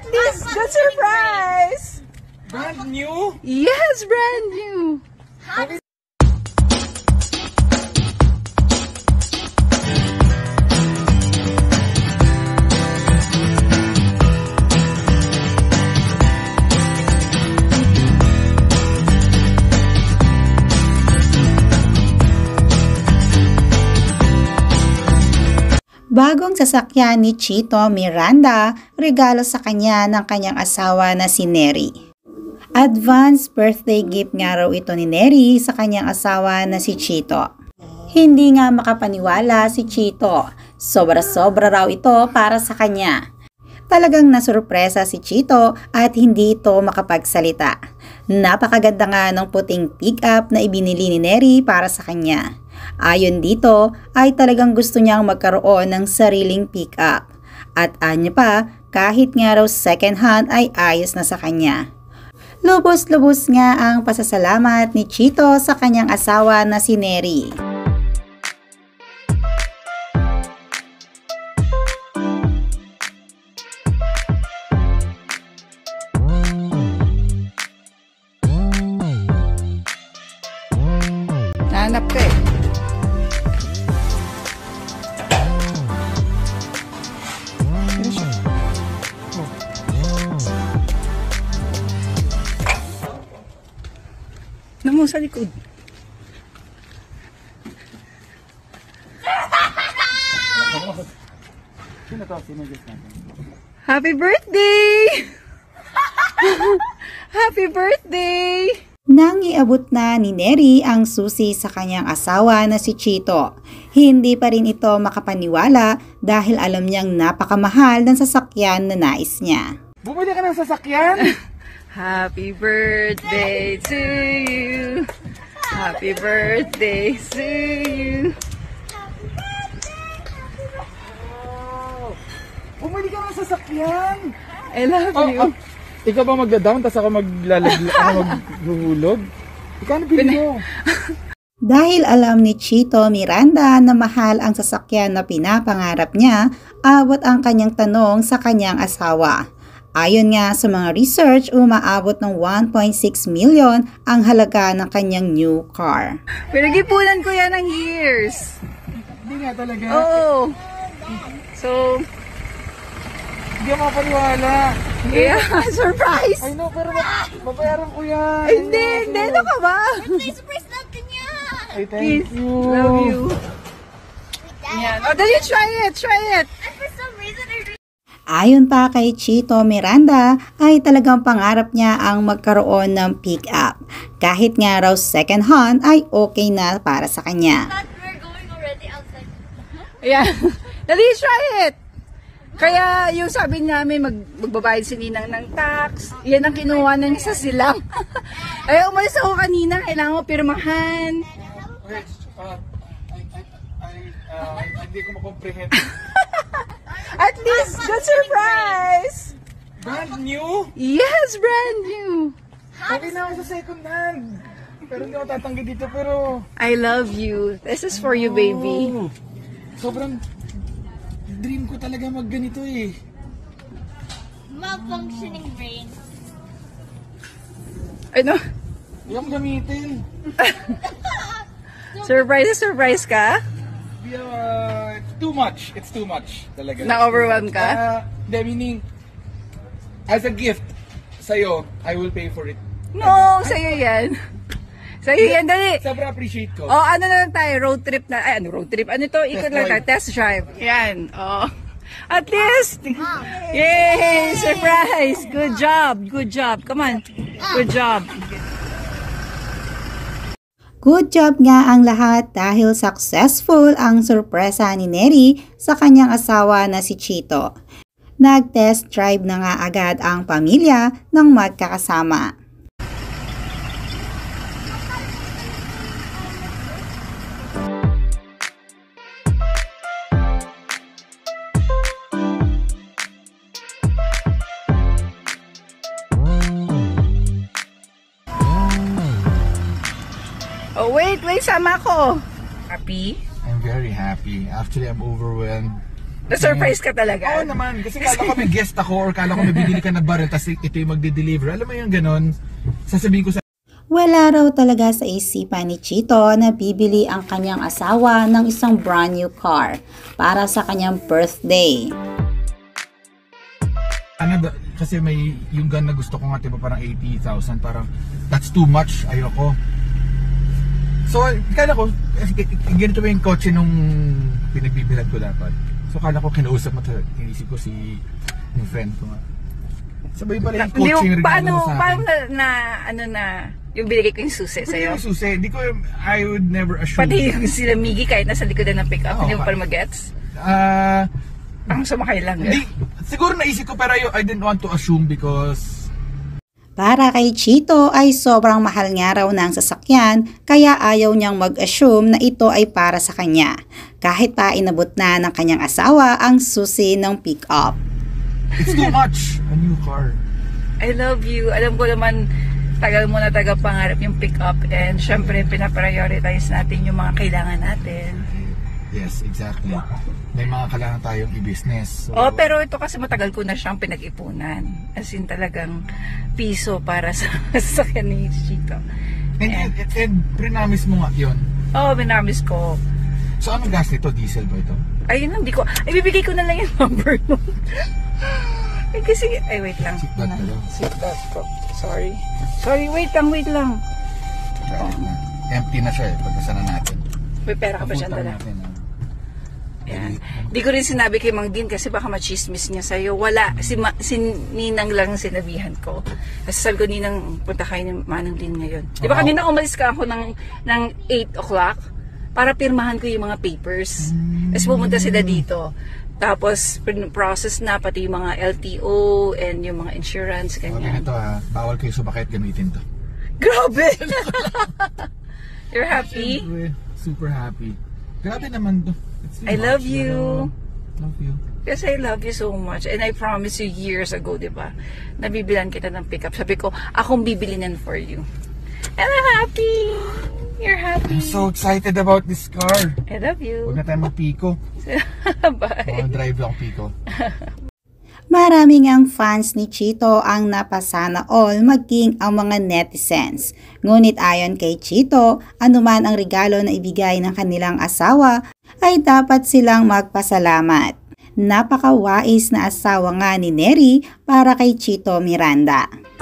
least, good surprise! Brand new? Yes, brand new! Bagong sasakyan ni Chito Miranda, regalo sa kanya ng kanyang asawa na si Neri. Advance birthday gift nga raw ito ni Neri sa kanyang asawa na si Chito. Hindi nga makapaniwala si Chito, sobra-sobra raw ito para sa kanya. Talagang nasurpresa si Chito at hindi ito makapagsalita. Napakaganda nga ng puting pick-up na ibinili ni Neri para sa kanya. Ayon dito ay talagang gusto niyang magkaroon ng sariling pick-up. At anya pa, kahit nga raw second hand ay ayos na sa kanya. Lubos-lubos nga ang pasasalamat ni Chito sa kanyang asawa na si Neri. Hanap ka eh. Ano mo sa likod? Happy birthday! Happy birthday! Nang iabot na ni Neri ang susi sa kanyang asawa na si Chito, hindi pa rin ito makapaniwala dahil alam niyang napakamahal ng sasakyan na nais niya. Bumili ka ng sasakyan? Happy birthday to you. Happy birthday to you. Bumili ka ng sasakyan? I love you. Ikaw ba magda-down tapos ako maghuhulog? Ikaw na bili mo? Dahil alam ni Chito Miranda na mahal ang sasakyan na pinapangarap niya, abot ang kanyang tanong sa kanyang asawa. Ayon nga sa mga research, umaabot ng 1.6 million ang halaga ng kanyang new car. Pinag-ipunan ko yan ng years. Hindi nga talaga. Oo. So, hindi ako mapaniwala. yeah, surprise! I know, pero babayaran ko yan. Hindi, ano ka ba? Surprise natin yan! Ay, thank you. Love you. Yan. Oh, dali, try it. And for some reason, Ayon pa kay Chito Miranda, ay talagang pangarap niya ang magkaroon ng pick-up. Kahit nga raw second hand ay okay na para sa kanya. thought we're going already outside. Ayan. Dali, try it. Kaya yung sabi namin magbabayad si Ninang ng tax, yan ang kinuha na niya sa silang. Ay, umalis ako kanina, kailangan mo pirmahan. Wait, hindi ko makomprehend. At least, good surprise! Brand new? Yes, brand new. Okay na ako sa second hand. Pero hindi ako tatanggi dito, pero... I love you. This is for you, baby. Oh, sobrang dream ko talaga magganito eh. Malfunctioning brain. Ano? Hindi ako gamitin. Surprise ka? It's too much. It's too much talaga. Na-overwhelm ka? Hindi, meaning, as a gift sa'yo, I will pay for it. No, sa'yo yan. Sa'yo yan, dali. Sobrang appreciate ko. Oh, ano na lang tayo, road trip na, ay, ano road trip? Ano to? Ikot lang tayo, drive. test drive. Yan, oh. At least! Yay! Surprise! Good job! Good job! Come on! Good job! Good job nga ang lahat dahil successful ang sorpresa ni Neri sa kanyang asawa na si Chito. Nag-test drive na nga agad ang pamilya ng magkakasama. Oh, wait, sama ko. Happy? I'm very happy. Actually, I'm overwhelmed. Na-surprise ka talaga. Oo naman, kasi kala ko may guest ako or kala ko may bibili ka na baril tapos ito yung magde-deliver. Alam mo yung ganon, sasabihin ko sa Wala raw talaga sa isipan ni Chito na bibili ang kanyang asawa ng isang brand new car para sa kanyang birthday. kasi may yung gun na gusto ko nga diba parang 80,000, parang that's too much, ayoko. So kala ko ganito ba yung kotse nung pinagbibilan ko dapat. So kala ko kinausap mo talaga, inisip ko si yung friend ko nga. Sabay pala yung kotse yung regalo mo sa akin. Paano yung binigay ko yung susi sa'yo? Yung susi, I would never assume. Pati yung sila Miggy kahit nasa likodan ng pick-up, hindi mo pa magets? Ang sumakay lang. Siguro naisip ko pero I didn't want to assume because Para kay Chito ay sobrang mahal nga raw ng sasakyan kaya ayaw niyang mag-assume na ito ay para sa kanya. Kahit pa inabot na ng kanyang asawa ang susi ng pick-up. it's too much. A new car. I love you. Alam ko naman, tagal mo na pangarap yung pick-up and syempre pinaprioritize natin yung mga kailangan natin. Yes, exactly. May mga kailangan tayong i-business. So, Pero ito kasi matagal ko na siyang pinag-ipunan. As in talagang piso para sa sasakyan ni Chito. And prinamis mo nga yun. Minamis ko. So anong gas nito? Diesel ba ito? Ayun, hindi ko. Ibibigay ko na lang yung number nun. Kasi, wait lang. Seatbelt ka daw. Seatbelt ko. Sorry, wait lang. Empty na siya pagkasa na natin. May pera ka pa siya dala. Yan. Di ko rin sinabi kay Mang Din kasi baka machismis niya sa'yo. Wala. Si Ninang lang sinabihan ko. Kasi sabi ko, Ninang, punta kayo ni Manang Din ngayon. Di ba kanina umalis ka ako ng 8 o'clock para pirmahan ko yung mga papers. Tapos pumunta sila dito. Tapos, process na pati yung mga LTO and yung mga insurance, ganyan. Ito bawal kayo sumakay at gamitin to. Grabe! You're happy? Super happy. Grabe naman to. I love you. Love you. Kasi I love you so much. And I promised you years ago, di ba? Nabibilan kita ng pickup. Sabi ko, akong bibilinan for you. And I'm happy! You're happy. I'm so excited about this car. I love you. Huwag na tayo mag-Pico. Bye. Drive lang Pico. Maraming ang fans ni Chito ang napasana all maging ang mga netizens. Ngunit ayon kay Chito, anuman ang regalo na ibigay ng kanilang asawa ay dapat silang magpasalamat. Napakawais na asawa nga ni Neri para kay Chito Miranda.